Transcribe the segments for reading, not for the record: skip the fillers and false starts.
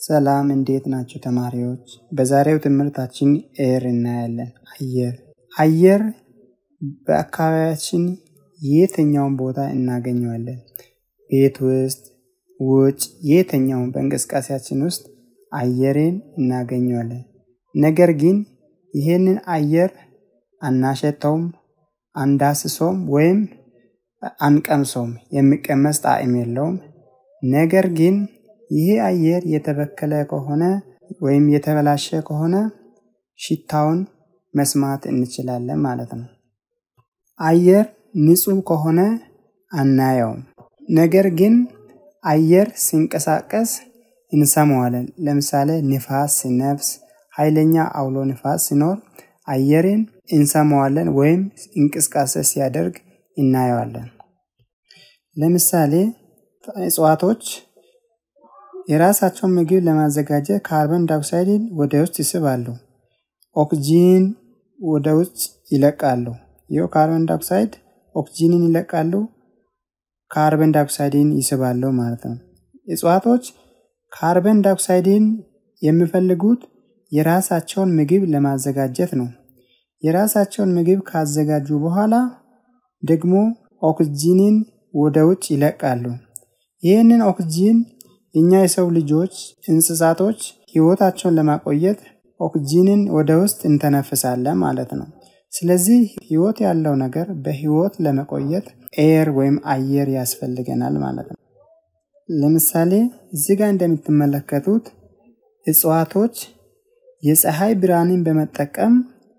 ሰላም እንዴት ናችሁ ተማሪዎች? በዛሬው ትምህርታችን ኤር እናያለን። አየር በአካባቢያችን የትኛውን ቦታ እናገኘዋለን? ቤት ውስጥ፣ ውጭ፣ የትኛውን በእንቅስቃሴያችን ውስጥ አየርን እናገኘዋለን። ነገር ግን ይሄንን አየር አናሸተውም፣ አንዳስሰውም ወይም አንቀምሰውም። የሚቀመስ ጣዕም የለውም። ነገር ግን ይሄ አየር የተበከለ ከሆነ ወይም የተበላሸ ከሆነ ሽታውን መስማት እንችላለን ማለት ነው። አየር ንጹህ ከሆነ አናየውም። ነገር ግን አየር ሲንቀሳቀስ እንሰማዋለን። ለምሳሌ ንፋስ ሲነፍስ፣ ኃይለኛ አውሎ ንፋስ ሲኖር አየርን እንሰማዋለን ወይም እንቅስቃሴ ሲያደርግ እናየዋለን። ለምሳሌ እጽዋቶች የራሳቸውን ምግብ ለማዘጋጀት ካርበን ዳይኦክሳይድን ወደ ውስጥ ይስባሉ። ኦክሲጅን ወደ ውጭ ይለቃሉ። ይሄው ካርበን ዳይኦክሳይድ ኦክሲጅንን ይለቃሉ፣ ካርበን ዳይኦክሳይድን ይስባሉ ማለት ነው። እጽዋቶች ካርበን ዳይኦክሳይድን የሚፈልጉት የራሳቸውን ምግብ ለማዘጋጀት ነው። የራሳቸውን ምግብ ካዘጋጁ በኋላ ደግሞ ኦክሲጅንን ወደ ውጭ ይለቃሉ። ይህንን ኦክሲጅን እኛ የሰው ልጆች እንስሳቶች ህይወታቸውን ለማቆየት ኦክሲጅንን ወደ ውስጥ እንተነፍሳለን ማለት ነው። ስለዚህ ህይወት ያለው ነገር በህይወት ለመቆየት ኤር ወይም አየር ያስፈልገናል ማለት ነው። ለምሳሌ እዚህ ጋር እንደምትመለከቱት እጽዋቶች የፀሐይ ብርሃንን በመጠቀም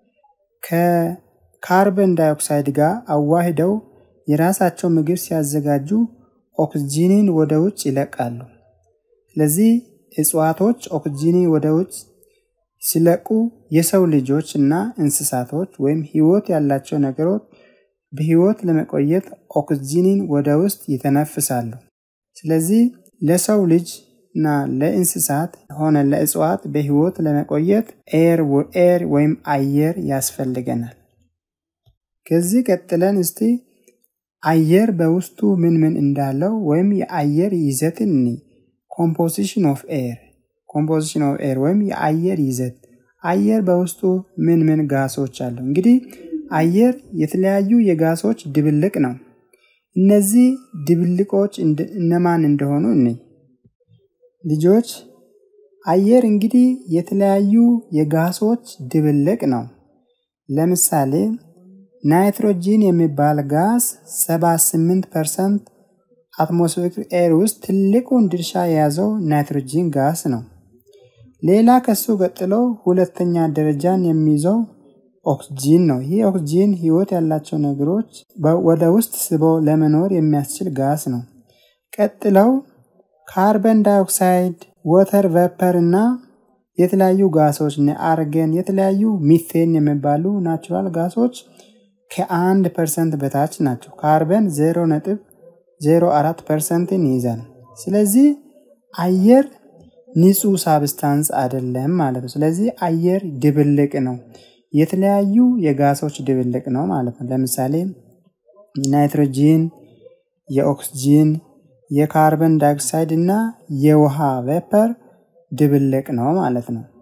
ከካርበን ዳይኦክሳይድ ጋር አዋህደው የራሳቸው ምግብ ሲያዘጋጁ ኦክሲጅንን ወደ ውጭ ይለቃሉ። ስለዚህ እጽዋቶች ኦክሲጅንን ወደ ውጭ ሲለቁ የሰው ልጆች እና እንስሳቶች ወይም ህይወት ያላቸው ነገሮች በህይወት ለመቆየት ኦክሲጅንን ወደ ውስጥ ይተነፍሳሉ። ስለዚህ ለሰው ልጅ እና ለእንስሳት ሆነ ለእጽዋት በህይወት ለመቆየት ኤር ወይም አየር ያስፈልገናል። ከዚህ ቀጥለን እስቲ አየር በውስጡ ምን እንዳለው ወይም የአየር ይዘትን ኮምፖዚሽን ኦፍ ኤር ወይም የአየር ይዘት። አየር በውስጡ ምን ጋሶች አሉ? እንግዲህ አየር የተለያዩ የጋሶች ድብልቅ ነው። እነዚህ ድብልቆች እነማን እንደሆኑ ልጆች አየር እንግዲህ የተለያዩ የጋሶች ድብልቅ ነው። ለምሳሌ ናይትሮጂን የሚባል ጋስ 78% አትሞስፌሪክ ኤር ውስጥ ትልቁን ድርሻ የያዘው ናይትሮጂን ጋስ ነው። ሌላ ከሱ ቀጥሎ ሁለተኛ ደረጃን የሚይዘው ኦክሲጂን ነው። ይህ ኦክሲጂን ህይወት ያላቸው ነገሮች ወደ ውስጥ ስበው ለመኖር የሚያስችል ጋስ ነው። ቀጥለው ካርበን ዳይኦክሳይድ፣ ወተር ቬፐር እና የተለያዩ ጋሶች አርገን፣ የተለያዩ ሚቴን የሚባሉ ናቹራል ጋሶች ከ1% በታች ናቸው። ካርበን 0.04% ይይዛል። ስለዚህ አየር ንጹህ ሳብስታንስ አይደለም ማለት ነው። ስለዚህ አየር ድብልቅ ነው። የተለያዩ የጋሶች ድብልቅ ነው ማለት ነው። ለምሳሌ ናይትሮጂን፣ የኦክሲጂን፣ የካርበን ዳይኦክሳይድ እና የውሃ ቬፐር ድብልቅ ነው ማለት ነው።